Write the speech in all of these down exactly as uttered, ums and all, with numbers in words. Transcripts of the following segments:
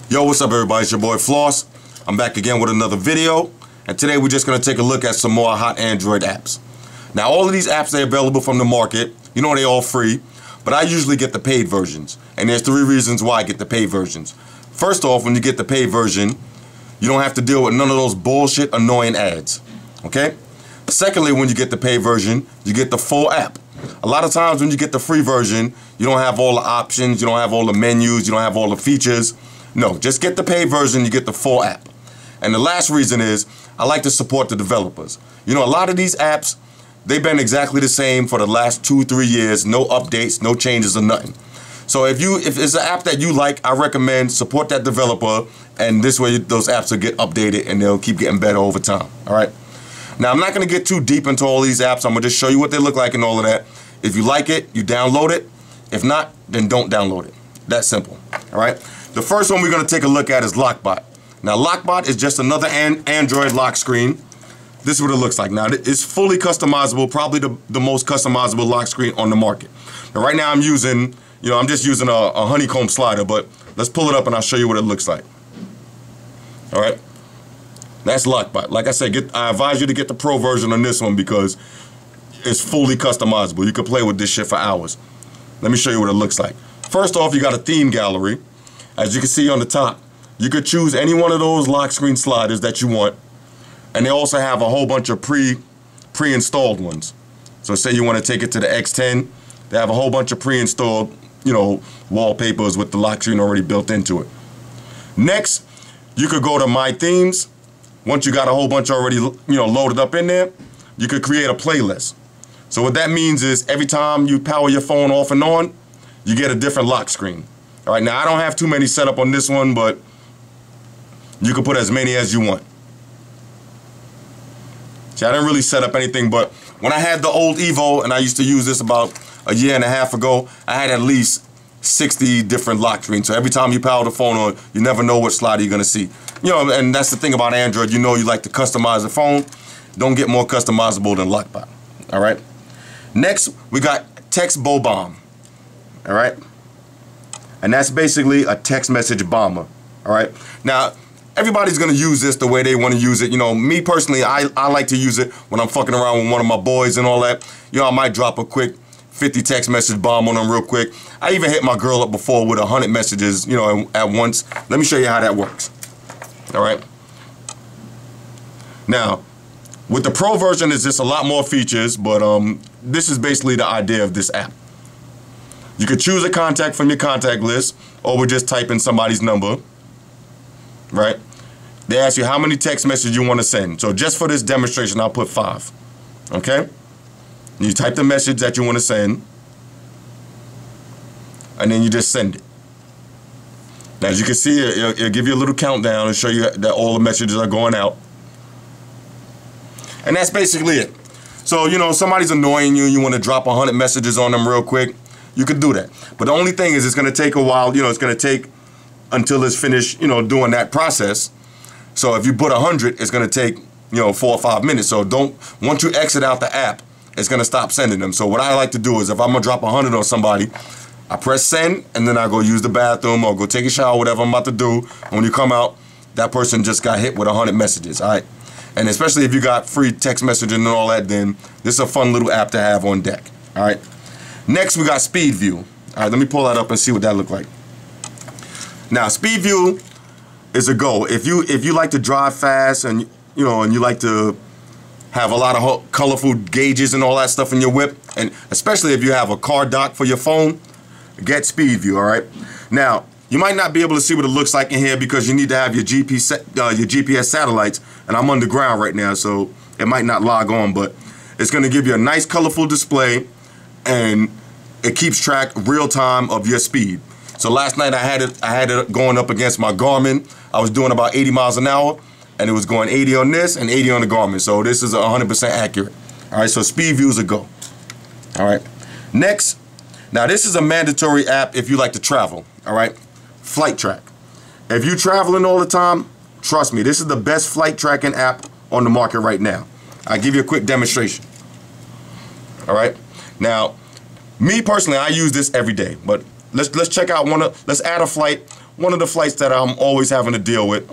Yo, what's up everybody? It's your boy Floss. I'm back again with another video, and today we're just going to take a look at some more hot Android apps. Now, all of these apps, they're available from the market. You know, they're all free, but I usually get the paid versions, and there's three reasons why I get the paid versions. First off, when you get the paid version, you don't have to deal with none of those bullshit annoying ads, okay? Secondly, when you get the paid version, you get the full app. A lot of times when you get the free version, you don't have all the options, you don't have all the menus, you don't have all the features. No, just get the paid version, you get the full app. And the last reason is, I like to support the developers. You know, a lot of these apps, they've been exactly the same for the last two, three years, no updates, no changes or nothing. So if you, if it's an app that you like, I recommend support that developer, and this way those apps will get updated and they'll keep getting better over time, all right? Now, I'm not gonna get too deep into all these apps. I'm gonna just show you what they look like and all of that. If you like it, you download it. If not, then don't download it. That simple, all right? The first one we're gonna take a look at is Lockbot. Now, Lockbot is just another an Android lock screen. This is what it looks like. Now, it's fully customizable, probably the, the most customizable lock screen on the market. Now, right now I'm using, you know, I'm just using a, a honeycomb slider, but let's pull it up and I'll show you what it looks like. All right, that's Lockbot. Like I said, get, I advise you to get the pro version on this one because it's fully customizable. You can play with this shit for hours. Let me show you what it looks like. First off, you got a theme gallery. As you can see on the top, you could choose any one of those lock screen sliders that you want. And they also have a whole bunch of pre, pre-installed ones. So say you want to take it to the X ten, they have a whole bunch of pre-installed, you know, wallpapers with the lock screen already built into it. Next, you could go to My Themes. Once you got a whole bunch already, you know, loaded up in there, you could create a playlist. So what that means is every time you power your phone off and on, you get a different lock screen. All right, now I don't have too many set up on this one, but you can put as many as you want. See, I didn't really set up anything, but when I had the old Evo, and I used to use this about a year and a half ago, I had at least sixty different lock screens. So every time you power the phone on, you never know what slider you're gonna see. You know, and that's the thing about Android. You know, you like to customize the phone. Don't get more customizable than Lockbot. All right. Next, we got Text Bo Bomb. All right. And that's basically a text message bomber. All right. Now, everybody's gonna use this the way they want to use it. You know, me personally, I, I like to use it when I'm fucking around with one of my boys and all that. You know, I might drop a quick fifty text message bomb on them real quick. I even hit my girl up before with one hundred messages, you know, at once. Let me show you how that works. All right. Now, with the pro version, there's just a lot more features, but um, this is basically the idea of this app. You could choose a contact from your contact list, or we just type in somebody's number, right? They ask you how many text messages you want to send. So just for this demonstration, I'll put five, okay? You type the message that you want to send, and then you just send it. Now, as you can see, it'll, it'll give you a little countdown and show you that all the messages are going out. And that's basically it. So, you know, somebody's annoying you, you want to drop one hundred messages on them real quick, you could do that. But the only thing is it's going to take a while, you know, it's going to take until it's finished, you know, doing that process. So if you put one hundred, it's going to take, you know, four or five minutes. So don't, once you exit out the app, it's going to stop sending them. So what I like to do is if I'm going to drop one hundred on somebody, I press send, and then I go use the bathroom or go take a shower, whatever I'm about to do. When you come out, that person just got hit with one hundred messages, all right? And especially if you got free text messaging and all that, then this is a fun little app to have on deck, all right? Next, we got Speed View. All right, let me pull that up and see what that look like. Now, Speed View is a go. If you if you like to drive fast and you know and you like to have a lot of colorful gauges and all that stuff in your whip, and especially if you have a car dock for your phone, get Speed View. All right. Now, you might not be able to see what it looks like in here because you need to have your G P S uh, your G P S satellites, and I'm underground right now, so it might not log on, but it's going to give you a nice colorful display, and it keeps track real time of your speed. So last night I had it I had it going up against my Garmin. I was doing about eighty miles an hour, and it was going eighty on this and eighty on the Garmin. So this is one hundred percent accurate. All right, so Speed View is a go. All right. Next, now this is a mandatory app if you like to travel. All right, Flight Track. If you're traveling all the time, trust me, this is the best flight tracking app on the market right now. I'll give you a quick demonstration. All right. Now, me personally, I use this every day, but let's let's check out one of let's add a flight one of the flights that I'm always having to deal with.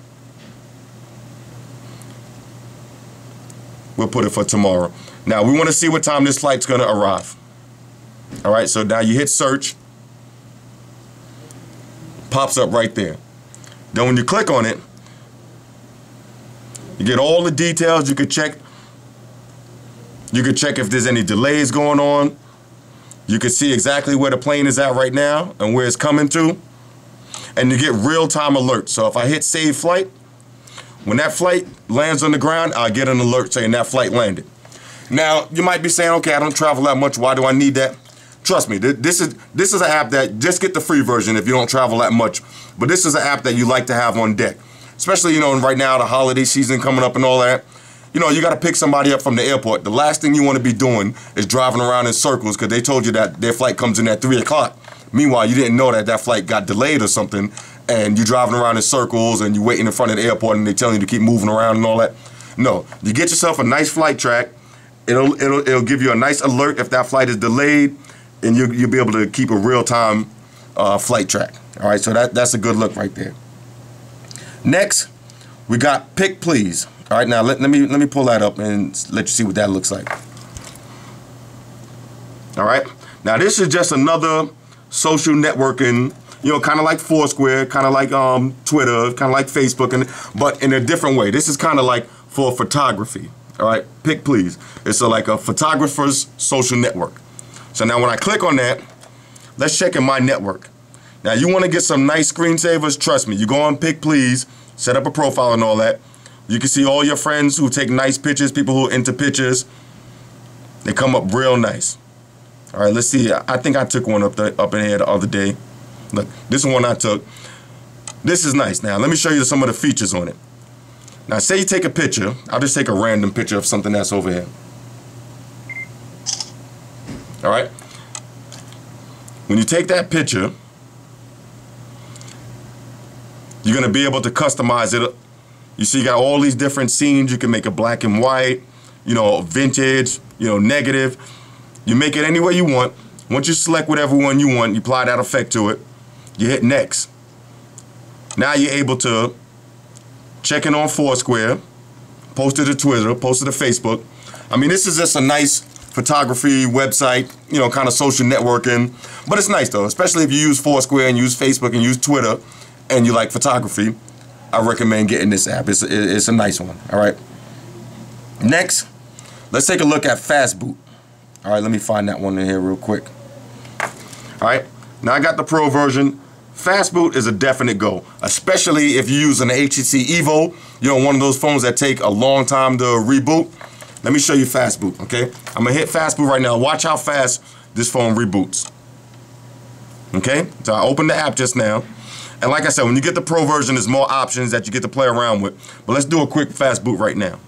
We'll put it for tomorrow. Now, we want to see what time this flight's going to arrive. All right, so now you hit search. Pops up right there. Then when you click on it, you get all the details. You could check. You could check if there's any delays going on. You can see exactly where the plane is at right now and where it's coming to. And you get real-time alerts. So if I hit save flight, when that flight lands on the ground, I'll get an alert saying that flight landed. Now, you might be saying, okay, I don't travel that much. Why do I need that? Trust me, this is this is an app that, just get the free version if you don't travel that much. But this is an app that you like to have on deck. Especially, you know, right now, the holiday season coming up and all that. You know, you got to pick somebody up from the airport. The last thing you want to be doing is driving around in circles because they told you that their flight comes in at three o'clock. Meanwhile, you didn't know that that flight got delayed or something, and you're driving around in circles and you're waiting in front of the airport and they're telling you to keep moving around and all that. No, you get yourself a nice flight track. It'll, it'll, it'll give you a nice alert if that flight is delayed, and you, you'll be able to keep a real-time uh, flight track. All right, so that, that's a good look right there. Next, we got Pick Please. All right, now let, let me let me pull that up and let you see what that looks like. All right, now this is just another social networking, you know, kind of like Foursquare, kind of like um, Twitter, kind of like Facebook, and but in a different way. This is kind of like for photography. All right, Pick Please. It's a, like a photographer's social network. So now when I click on that, let's check in my network. Now you want to get some nice screensavers, trust me. You go on Pick Please, set up a profile and all that. You can see all your friends who take nice pictures, people who are into pictures. They come up real nice. All right, let's see. I think I took one up, the, up in here the other day. Look, this one I took. This is nice. Now, let me show you some of the features on it. Now, say you take a picture. I'll just take a random picture of something that's over here. All right? When you take that picture, you're going to be able to customize it. You see, you got all these different scenes. You can make it black and white, you know, vintage, you know, negative. You make it any way you want. Once you select whatever one you want, you apply that effect to it. You hit next. Now you're able to check in on Foursquare, post it to Twitter, post it to Facebook. I mean, this is just a nice photography website, you know, kind of social networking. But it's nice, though, especially if you use Foursquare and use Facebook and use Twitter and you like photography. I recommend getting this app. It's, it's a nice one, all right? Next, let's take a look at Fastboot. All right, let me find that one in here real quick. All right, now I got the Pro version. Fastboot is a definite go, especially if you use an H T C Evo, you know, one of those phones that take a long time to reboot. Let me show you Fastboot, okay? I'm gonna hit Fastboot right now. Watch how fast this phone reboots. Okay, so I opened the app just now. And like I said, when you get the Pro version, there's more options that you get to play around with. But let's do a quick fast boot right now.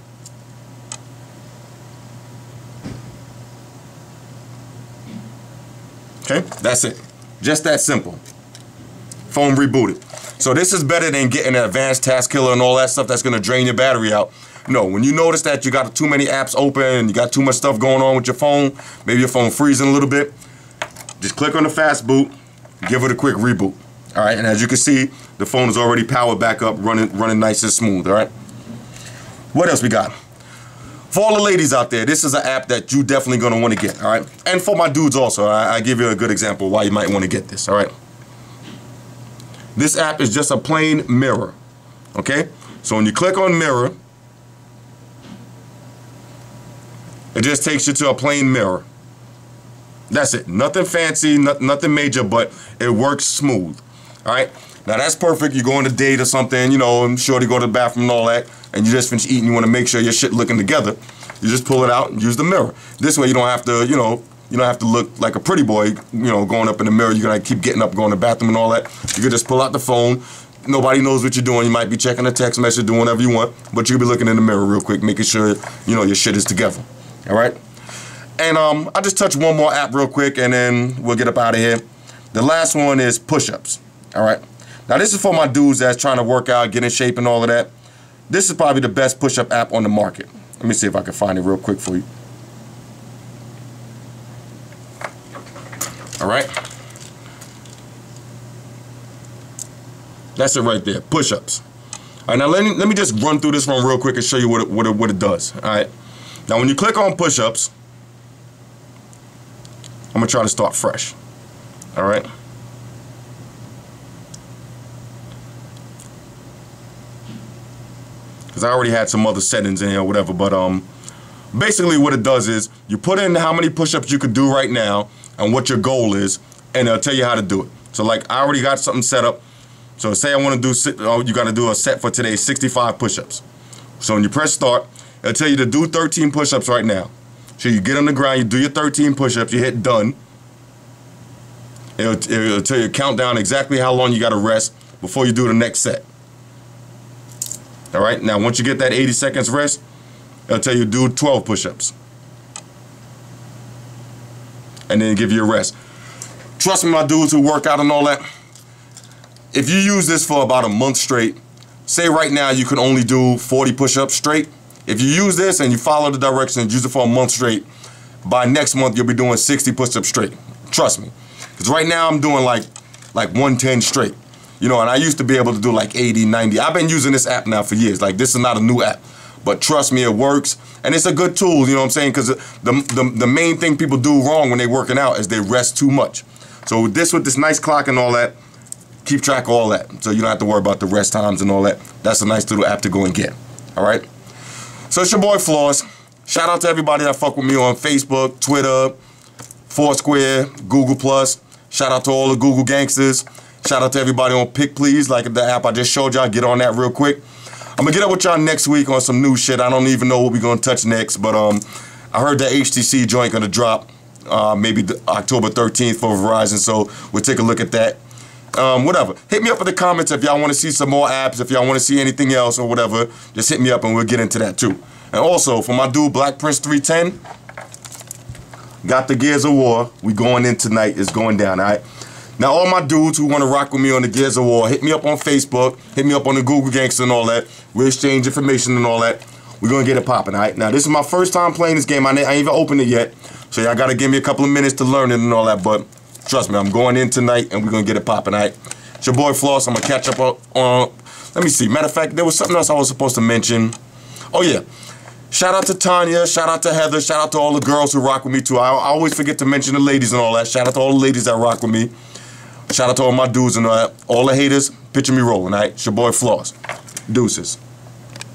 Okay, that's it. Just that simple. Phone rebooted. So this is better than getting an advanced task killer and all that stuff that's going to drain your battery out. No, when you notice that you got too many apps open and you got too much stuff going on with your phone, maybe your phone freezing a little bit, just click on the fast boot, give it a quick reboot. All right, and as you can see, the phone is already powered back up, running running nice and smooth, all right? What else we got? For all the ladies out there, this is an app that you definitely gonna wanna get, all right? And for my dudes also, I, I give you a good example why you might wanna get this, all right? This app is just a plain mirror, okay? So when you click on mirror, it just takes you to a plain mirror. That's it, nothing fancy, not, nothing major, but it works smooth. All right, now that's perfect. You go on a date or something, you know, I'm sure to go to the bathroom and all that, and you just finish eating, you want to make sure your shit looking together. You just pull it out and use the mirror. This way you don't have to, you know, you don't have to look like a pretty boy, you know, going up in the mirror. You're going to keep getting up, going to the bathroom and all that. You can just pull out the phone. Nobody knows what you're doing. You might be checking a text message, doing whatever you want, but you'll be looking in the mirror real quick, making sure, you know, your shit is together. All right? And um, I'll just touch one more app real quick, and then we'll get up out of here. The last one is push-ups. All right. Now, this is for my dudes that's trying to work out, get in shape and all of that. This is probably the best push-up app on the market. Let me see if I can find it real quick for you. All right. That's it right there, push-ups. All right, now let me, let me just run through this one real quick and show you what it, what it, what it does, all right? Now, when you click on push-ups, I'm gonna try to start fresh, all right? Because I already had some other settings in here or whatever, but um, basically what it does is you put in how many push-ups you could do right now and what your goal is, and it'll tell you how to do it. So like I already got something set up. So say I want to do, oh, you got to do a set for today, sixty-five push-ups. So when you press start, it'll tell you to do thirteen push-ups right now. So you get on the ground, you do your thirteen push-ups, you hit done. It'll, it'll tell you countdown exactly how long you got to rest before you do the next set. All right, now once you get that eighty seconds rest, it'll tell you do twelve push-ups. And then give you a rest. Trust me, my dudes who work out and all that, if you use this for about a month straight, say right now you can only do forty push-ups straight. If you use this and you follow the directions, use it for a month straight, by next month you'll be doing sixty push-ups straight. Trust me. Because right now I'm doing like, like one ten straight. You know, and I used to be able to do like eighty, ninety. I've been using this app now for years. Like, this is not a new app. But trust me, it works. And it's a good tool, you know what I'm saying? Because the, the, the main thing people do wrong when they're working out is they rest too much. So with this, with this nice clock and all that, keep track of all that. So you don't have to worry about the rest times and all that. That's a nice little app to go and get. All right? So it's your boy Floss. Shout out to everybody that fuck with me on Facebook, Twitter, Foursquare, Google Plus. Shout out to all the Google gangsters. Shout out to everybody on Pick Please, like the app I just showed y'all. Get on that real quick. I'm gonna get up with y'all next week on some new shit. I don't even know what we're gonna touch next, but um, I heard the H T C joint gonna drop uh, maybe the October thirteenth for Verizon, so we'll take a look at that. Um, whatever. Hit me up in the comments if y'all want to see some more apps, if y'all want to see anything else or whatever. Just hit me up and we'll get into that too. And also, for my dude Black Prince three ten, got the Gears of War. We going in tonight. It's going down, all right? Now, all my dudes who want to rock with me on the Gears of War, hit me up on Facebook, hit me up on the Google Gangster and all that. We'll exchange information and all that. We're going to get it popping, all right? Now, this is my first time playing this game. I ain't even opened it yet, so y'all got to give me a couple of minutes to learn it and all that, but trust me, I'm going in tonight and we're going to get it popping, all right? It's your boy Floss. I'm going to catch up on, on, let me see. Matter of fact, there was something else I was supposed to mention. Oh, yeah. Shout out to Tanya, shout out to Heather, shout out to all the girls who rock with me too. I, I always forget to mention the ladies and all that. Shout out to all the ladies that rock with me. Shout out to all my dudes and all that. All the haters, picture me rolling, all right? It's your boy Floss. Deuces.